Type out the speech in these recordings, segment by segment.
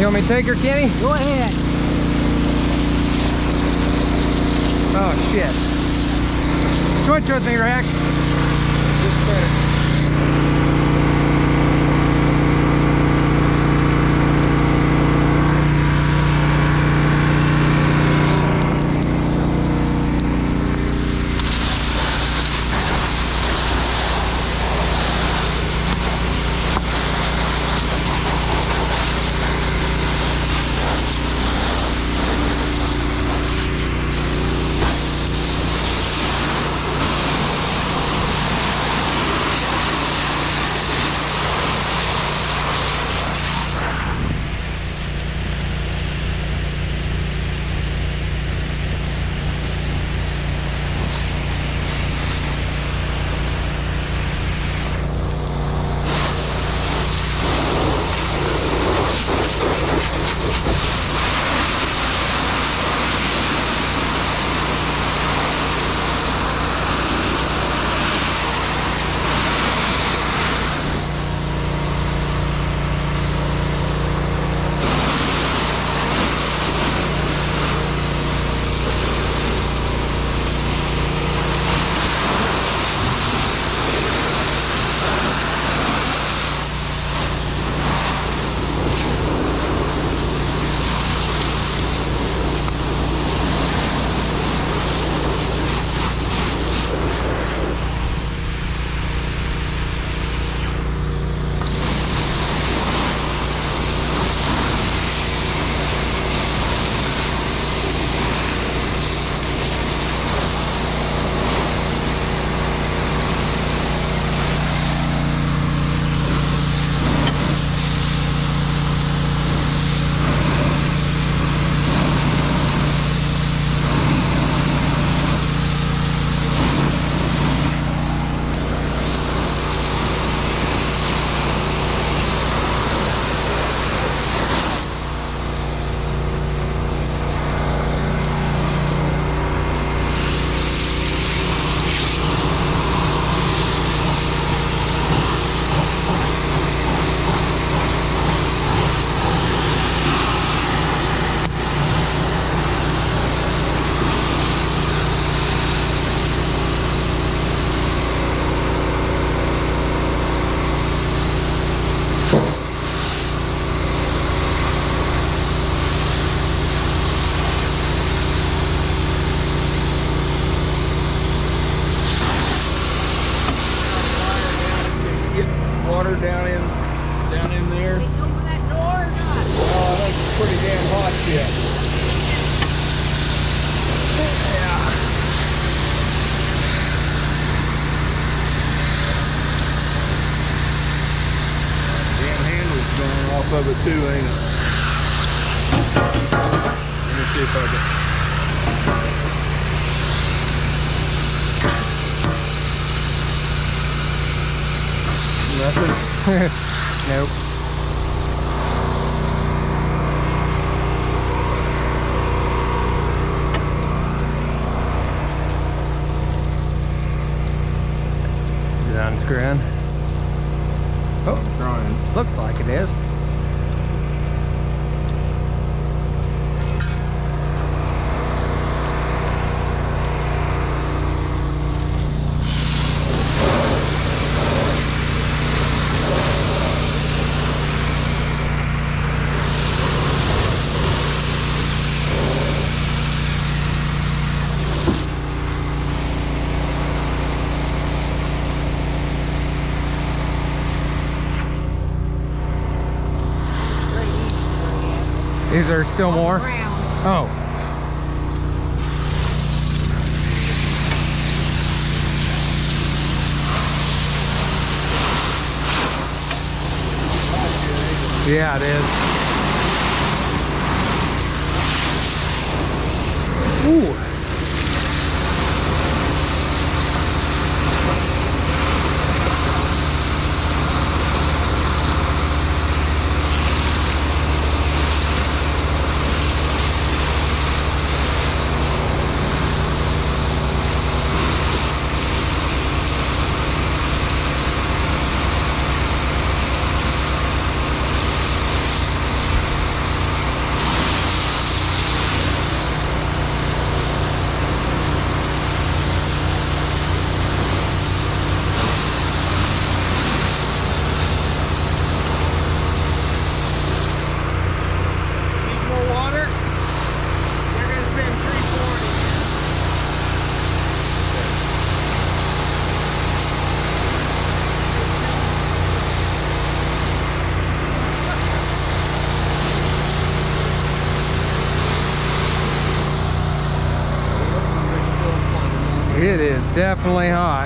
want me to take her, Kenny? Go ahead. Oh, shit. Switch with me, Rex. Just a minute. Water down in there. Can you open that door or not? Oh, I think it's pretty damn hot yet. Yeah. Damn handle's going off of it too, ain't it? Let me see if I can. Nothing? Nope. Is it unscrewing? Oh, I'm trying. looks like it is. Is there still more? Oh. Yeah, it is. Ooh. It is definitely hot.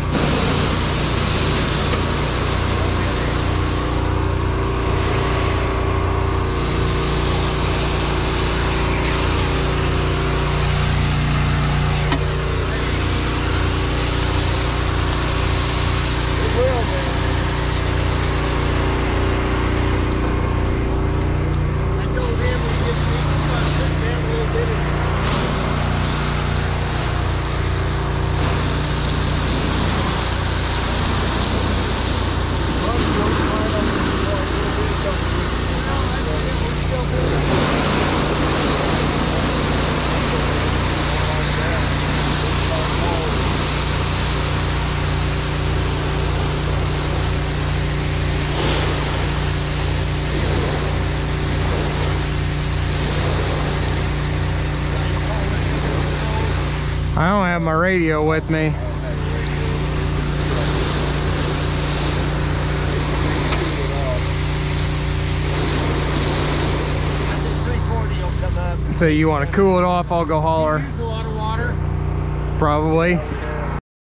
I don't have my radio with me. So you want to cool it off? I'll go holler. Use a lot of water. Probably.